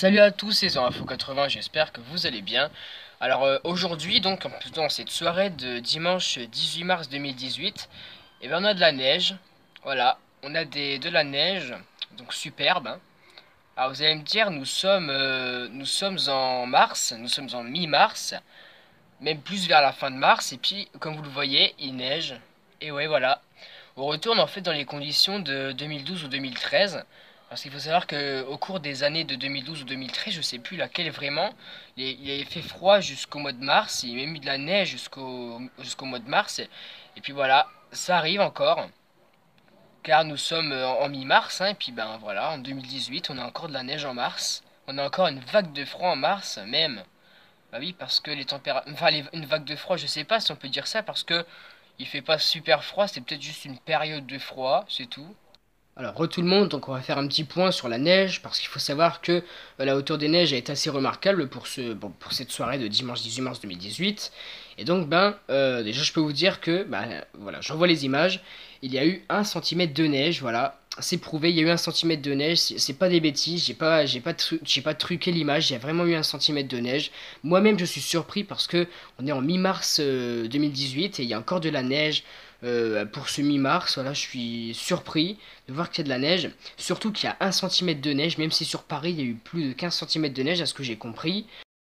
Salut à tous, c'est Info80, j'espère que vous allez bien. Alors aujourd'hui, donc dans cette soirée de dimanche 18 mars 2018, et ben on a de la neige. Voilà, on a de la neige, donc superbe, hein. Alors vous allez me dire, nous sommes en mars, nous sommes en mi-mars, même plus vers la fin de mars, et puis comme vous le voyez, il neige. Et ouais, voilà. On retourne en fait dans les conditions de 2012 ou 2013. Parce qu'il faut savoir qu'au cours des années de 2012 ou 2013, je sais plus laquelle vraiment, il avait fait froid jusqu'au mois de mars, il y a même eu de la neige jusqu'au mois de mars. Et puis voilà, ça arrive encore, car nous sommes en mi-mars, hein, et puis ben voilà, en 2018, on a encore de la neige en mars. On a encore une vague de froid en mars, même. Bah oui, parce que les températures... Enfin, une vague de froid, je sais pas si on peut dire ça, parce que il fait pas super froid, c'est peut-être juste une période de froid, c'est tout. Alors, re tout le monde, donc on va faire un petit point sur la neige, parce qu'il faut savoir que la hauteur des neiges a été assez remarquable pour cette soirée de dimanche 18 mars 2018. Et donc, déjà je peux vous dire que, voilà, j'envoie les images, il y a eu 1 cm de neige, voilà, c'est prouvé, il y a eu 1 cm de neige, c'est pas des bêtises, j'ai pas truqué l'image, il y a vraiment eu 1 cm de neige. Moi-même je suis surpris parce que on est en mi-mars 2018 et il y a encore de la neige. Pour ce mi-mars, voilà, je suis surpris de voir qu'il y a de la neige. Surtout qu'il y a 1 cm de neige, même si sur Paris il y a eu plus de 15 cm de neige, à ce que j'ai compris.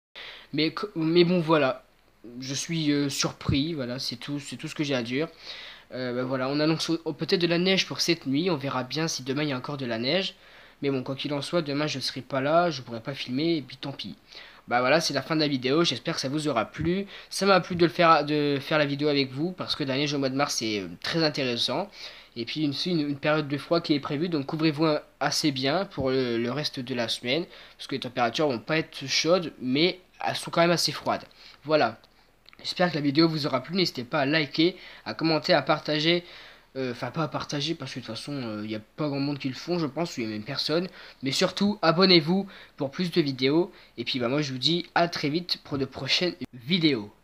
Mais bon, voilà, je suis surpris, voilà, c'est tout ce que j'ai à dire. Voilà, on annonce peut-être de la neige pour cette nuit, on verra bien si demain il y a encore de la neige. Mais bon, quoi qu'il en soit, demain je serai pas là, je pourrai pas filmer, et puis tant pis. Bah voilà, c'est la fin de la vidéo, j'espère que ça vous aura plu. Ça m'a plu de faire la vidéo avec vous, parce que la neige au mois de mars c'est très intéressant. Et puis une période de froid qui est prévue, donc couvrez-vous assez bien pour le reste de la semaine, parce que les températures vont pas être chaudes, mais elles sont quand même assez froides. Voilà, j'espère que la vidéo vous aura plu, n'hésitez pas à liker, à commenter, à partager. Enfin, pas à partager parce que de toute façon, il n'y a pas grand monde qui le font, je pense, ou il n'y a même personne. Mais surtout, abonnez-vous pour plus de vidéos. Et puis, moi, je vous dis à très vite pour de prochaines vidéos.